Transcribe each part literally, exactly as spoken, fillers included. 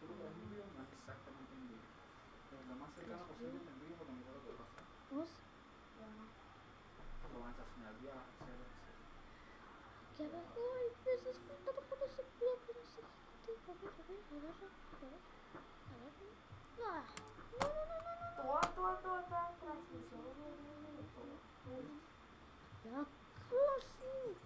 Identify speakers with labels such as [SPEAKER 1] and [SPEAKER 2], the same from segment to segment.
[SPEAKER 1] tú lo ves en vivo, no es exactamente en vivo. Pero lo más cercano posible es en vivo porque mira lo que pasa.
[SPEAKER 2] Vamos.
[SPEAKER 1] Lo van a estacionar el viaje, etcétera, etcétera.
[SPEAKER 2] Aquí abajo hay peces juntando con ese pie, con ese tipo. A ver, a ver, agarra, agarra, agarra. Ah, no, no, no, no, no.
[SPEAKER 3] Toda, toda, toda, toda transmisión.
[SPEAKER 2] Ya, casi.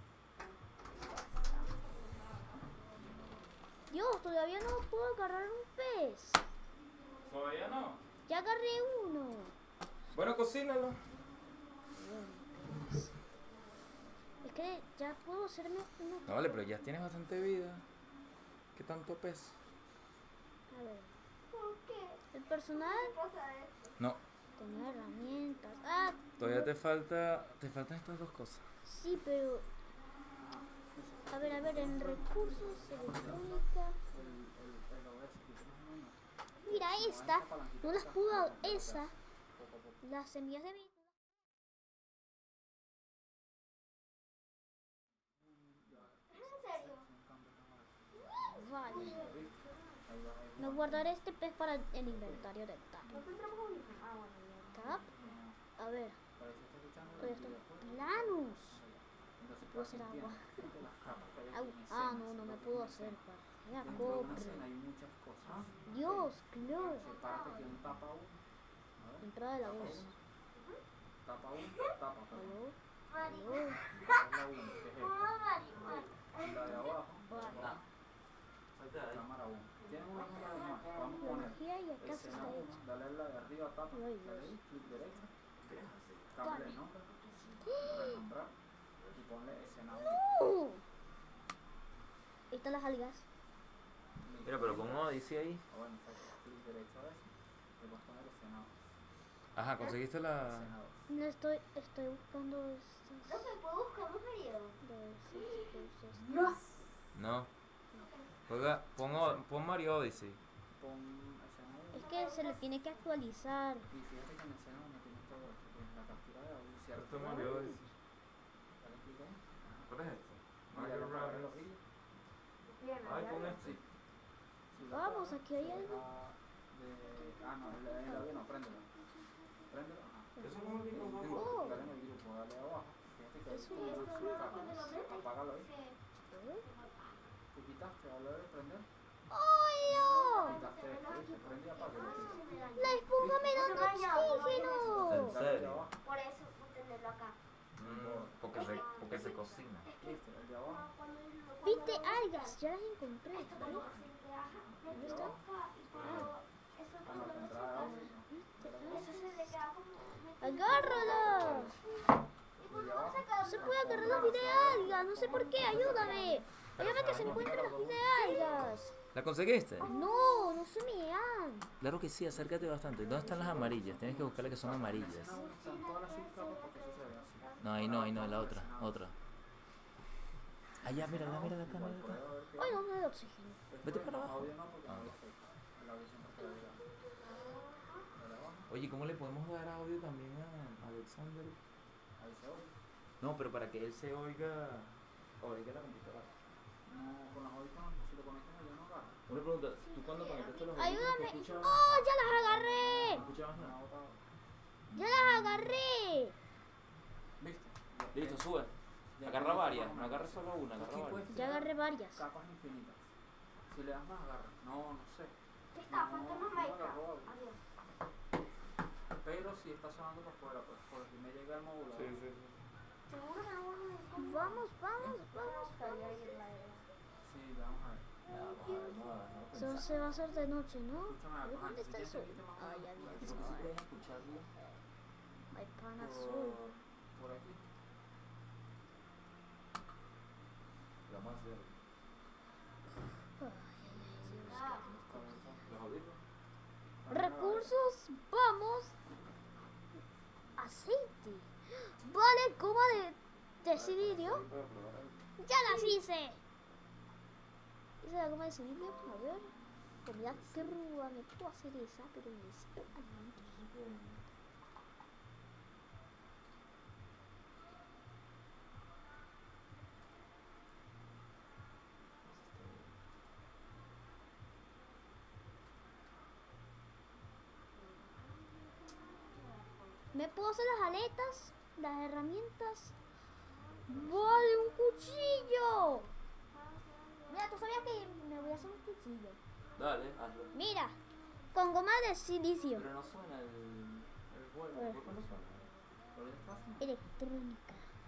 [SPEAKER 2] Dios, todavía no puedo agarrar un pez.
[SPEAKER 4] ¿Todavía no?
[SPEAKER 2] Ya agarré uno.
[SPEAKER 4] Bueno, cocínalo.
[SPEAKER 2] Es que ya puedo hacerme una...
[SPEAKER 4] No, vale, pero ya tienes bastante vida. ¿Qué tanto pez?
[SPEAKER 2] A ver,
[SPEAKER 3] ¿Por qué?
[SPEAKER 2] el personal
[SPEAKER 3] ¿Qué pasa esto?
[SPEAKER 4] No,
[SPEAKER 2] tenía herramientas. Ah,
[SPEAKER 4] todavía te falta, te faltan estas dos cosas.
[SPEAKER 2] sí, pero... A ver, a ver, en recursos, electrónica...
[SPEAKER 1] El, el, el O S que tienes en uno.
[SPEAKER 2] Mira esta, no las pudo... Esa, las semillas de mi...
[SPEAKER 3] ¿En serio?
[SPEAKER 2] Vale. Me guardaré este pez para el inventario de Tap.
[SPEAKER 3] ¿No tendremos audífonos? Ah, bueno, ya.
[SPEAKER 2] Tap. A ver,
[SPEAKER 1] Para eso está escuchando
[SPEAKER 2] todavía
[SPEAKER 1] el
[SPEAKER 2] están
[SPEAKER 1] videojuego.
[SPEAKER 2] planos.
[SPEAKER 1] Entonces,
[SPEAKER 2] Puedo hacer
[SPEAKER 1] entiendo
[SPEAKER 2] agua.
[SPEAKER 1] que las capas que hay
[SPEAKER 2] Au.
[SPEAKER 1] aquí en
[SPEAKER 2] Ah,
[SPEAKER 1] escena,
[SPEAKER 2] no, no me
[SPEAKER 1] porque
[SPEAKER 2] puedo
[SPEAKER 1] en
[SPEAKER 2] hacer.
[SPEAKER 1] escena,
[SPEAKER 2] Mira,
[SPEAKER 1] dentro de una
[SPEAKER 2] cobre.
[SPEAKER 1] escena hay muchas cosas.
[SPEAKER 2] Dios, claro.
[SPEAKER 1] Sepárate aquí un tapa uno. A ver.
[SPEAKER 2] Entrada de la
[SPEAKER 1] Tapa
[SPEAKER 2] voz.
[SPEAKER 1] uno. Tapa uno. Tapa, tapa.
[SPEAKER 2] Aló,
[SPEAKER 3] Mari.
[SPEAKER 2] aló.
[SPEAKER 1] Esa es la uno, que es esta.
[SPEAKER 3] Mamá, Mari, Mari.
[SPEAKER 1] Y la de abajo.
[SPEAKER 2] Vale.
[SPEAKER 1] Cámara uno. Tienen una cámara de más. Vamos a poner
[SPEAKER 2] Tecnología y acá se está
[SPEAKER 1] escena uno.
[SPEAKER 2] hecho.
[SPEAKER 1] Dale a la de arriba, tapa.
[SPEAKER 2] Ay,
[SPEAKER 1] Dale
[SPEAKER 2] Dios.
[SPEAKER 1] ahí, clic derecho. Cambia el nombre. Renombrar. Y ponle escena uno.
[SPEAKER 2] ¡Uh! Ahí están las algas.
[SPEAKER 4] Mira, pero pon Odyssey ahí.
[SPEAKER 1] O bueno, exacto. Clic derecho a eso. Le vas a poner escena dos.
[SPEAKER 4] Ajá, conseguiste la...
[SPEAKER 1] Escena dos.
[SPEAKER 2] No estoy, estoy buscando estas
[SPEAKER 3] No se puede buscar un periodo.
[SPEAKER 2] de esas cosas.
[SPEAKER 3] Dios.
[SPEAKER 4] No. Juega, pon, O- pon Mario Odyssey.
[SPEAKER 1] Pon escena uno.
[SPEAKER 2] Es que se le tiene que actualizar.
[SPEAKER 1] Y fíjate que en escena uno tienes todo esto. Tienes la captura de audio. Si
[SPEAKER 4] Esto es
[SPEAKER 1] activas
[SPEAKER 4] Mario
[SPEAKER 1] el-
[SPEAKER 4] Odyssey.
[SPEAKER 1] Dale clic ahí.
[SPEAKER 4] ¿Cuál es esto?
[SPEAKER 1] Y dale para ver los vídeos.
[SPEAKER 3] Bien,
[SPEAKER 4] Ay,
[SPEAKER 3] ya,
[SPEAKER 4] pon
[SPEAKER 3] ya.
[SPEAKER 4] este.
[SPEAKER 1] Sí. Si lo
[SPEAKER 2] Vamos,
[SPEAKER 1] apagas,
[SPEAKER 2] aquí hay
[SPEAKER 1] te
[SPEAKER 2] algo.
[SPEAKER 1] deja de- Ah, no, el, el audio no, préndelo. Préndelo. Ajá.
[SPEAKER 4] Eso es un
[SPEAKER 1] El
[SPEAKER 4] micrófono.
[SPEAKER 1] grupo, dale en el grupo, dale abajo. Fíjate que ahí
[SPEAKER 2] Eso
[SPEAKER 1] tiene
[SPEAKER 2] es.
[SPEAKER 1] sus capas. Apágalo ahí.
[SPEAKER 3] Sí.
[SPEAKER 1] Tú quitaste, dale a prender.
[SPEAKER 2] ¡Ay, Dios!
[SPEAKER 1] Quitaste esto, ¿viste? Prende y apaga.
[SPEAKER 2] La esponja me da oxígeno.
[SPEAKER 4] ¿En
[SPEAKER 1] Dale el de
[SPEAKER 4] serio?
[SPEAKER 1] abajo.
[SPEAKER 3] Por eso, por tenerlo acá.
[SPEAKER 4] Mm, porque se, porque se cocina.
[SPEAKER 1] ¿Viste? El de abajo.
[SPEAKER 2] Viste algas, ya las encontré. ¿Vale?
[SPEAKER 3] ¿Dónde
[SPEAKER 2] está?
[SPEAKER 1] Ah, no, la entrada de audio. No.
[SPEAKER 3] Eso se le queda como...
[SPEAKER 2] ¡Agárrala!
[SPEAKER 3] ¿Y por qué vas a sacar?
[SPEAKER 2] No se puede agarrar las videalgas, no sé por qué, ayúdame. Ayúdame que se encuentren las videalgas.
[SPEAKER 4] ¿La conseguiste?
[SPEAKER 2] No, no se me dan.
[SPEAKER 4] Claro que sí, acércate bastante. ¿Dónde están las amarillas? Tienes que buscarle que son amarillas.
[SPEAKER 1] Escena uno están todas las subcapas porque eso se ve así.
[SPEAKER 4] No, ahí no, ahí no, en la otra, otra. Allá, mira, mira, mira acá, mira acá.
[SPEAKER 2] Ay, no me da oxígeno.
[SPEAKER 4] Vete para abajo.
[SPEAKER 1] Audio no, porque
[SPEAKER 4] Ah.
[SPEAKER 1] no lo afecta. El audio siempre queda ahí abajo. Dale abajo.
[SPEAKER 4] Oye, ¿cómo le podemos dar audio también a Alexander?
[SPEAKER 1] Ahí se oye.
[SPEAKER 4] No, pero para que él se oiga, oiga la computadora.
[SPEAKER 1] No, con los audífonos, si lo conectas allá no agarra.
[SPEAKER 4] Una pregunta, ¿tú cuando conectaste los
[SPEAKER 2] Ayúdame.
[SPEAKER 4] ¿te escuchabas?
[SPEAKER 2] ¡Oh, ya las agarré!
[SPEAKER 4] ¿No escuchabas
[SPEAKER 1] Me ha
[SPEAKER 4] nada?
[SPEAKER 1] botado.
[SPEAKER 2] ¡Ya las agarré!
[SPEAKER 1] ¿Viste?
[SPEAKER 4] Listo, sube. Agarra varias, no agarres solo una, agarra
[SPEAKER 1] Aquí
[SPEAKER 4] varias.
[SPEAKER 1] puedes
[SPEAKER 2] Ya
[SPEAKER 1] tener
[SPEAKER 2] agarré varias.
[SPEAKER 1] capas infinitas. Si le das más, agarra. No, no sé.
[SPEAKER 3] ¿Qué está? Falta más
[SPEAKER 1] No, no
[SPEAKER 3] Minecraft.
[SPEAKER 1] agarró audio.
[SPEAKER 3] Adiós.
[SPEAKER 1] Pero si está sonando por fuera, pues por si me llega el módulo.
[SPEAKER 4] Sí, sí, sí.
[SPEAKER 3] Seguro que no vamos a encontrar.
[SPEAKER 2] Vamos, vamos, vamos.
[SPEAKER 3] Estaría ahí en la era.
[SPEAKER 1] Sí, vamos a ver.
[SPEAKER 4] Ya, vamos a ver, vamos a ver, vamos a
[SPEAKER 2] Eso
[SPEAKER 4] pensar.
[SPEAKER 2] se va a hacer de noche, ¿no?
[SPEAKER 1] Escúchame,
[SPEAKER 2] A ver,
[SPEAKER 1] ajá,
[SPEAKER 2] ¿dónde
[SPEAKER 1] si
[SPEAKER 2] está el
[SPEAKER 1] tienes
[SPEAKER 2] sol?
[SPEAKER 1] que irte más o
[SPEAKER 2] Ah,
[SPEAKER 1] menos
[SPEAKER 2] ya vi
[SPEAKER 1] por
[SPEAKER 2] el
[SPEAKER 4] Creo que sí
[SPEAKER 2] sol.
[SPEAKER 4] puedes escucharlo.
[SPEAKER 2] Ay, pan azul.
[SPEAKER 1] por, por aquí.
[SPEAKER 4] Lo vamos a hacer.
[SPEAKER 2] Ay, ay, ay, Dios.
[SPEAKER 4] Los audífonos.
[SPEAKER 2] Recursos, vamos. Aceite. Vale, coma de decididio.
[SPEAKER 4] Sí, puedes probar algo.
[SPEAKER 2] Ya las hice. Hice la goma de decididio. A ver. Comida cruda. Me puedo hacer esa, pero necesito alimentos. Me puedo hacer las aletas, las herramientas. ¡Vale, un cuchillo! Mira, ¿tú sabías que me voy a hacer un cuchillo?
[SPEAKER 4] Dale, hazlo.
[SPEAKER 2] Mira, con goma de silicio.
[SPEAKER 4] Pero no suena el, el vuelo.
[SPEAKER 2] Eh.
[SPEAKER 4] ¿Por qué no suena? ¿Por qué estás haciendo?
[SPEAKER 2] Electrónica.